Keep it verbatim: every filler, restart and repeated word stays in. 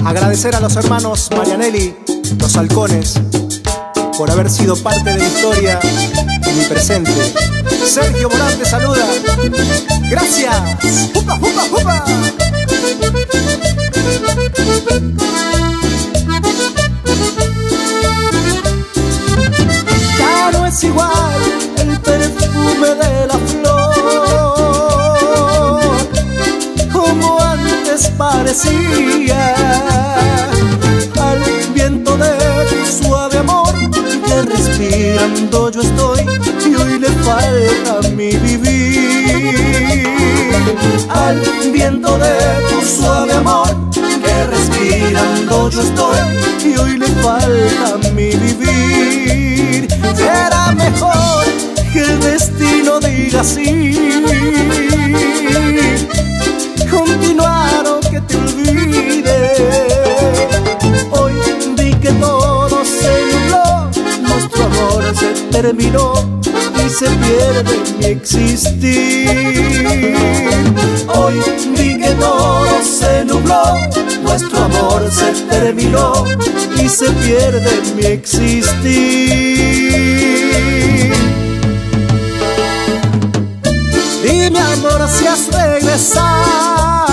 Agradecer a los hermanos Marianelli, los halcones, por haber sido parte de mi historia y mi presente. Sergio Morán te saluda. Gracias. ¡Jupa, jupa, jupa! Ya no es igual el perfume de la flor como antes parecía, al viento de tu suave amor que respirando yo estoy y hoy le falta mi vivir. Al viento de tu suave amor que respirando yo estoy y hoy le falta mi vivir. Será mejor que el destino diga sí, continuar o que te olvide. Hoy vi que todo se nubló, nuestro amor se terminó y se pierde mi existir. Hoy vi que todo se nubló, nuestro amor se terminó y se pierde mi existir. Dime amor si has regresado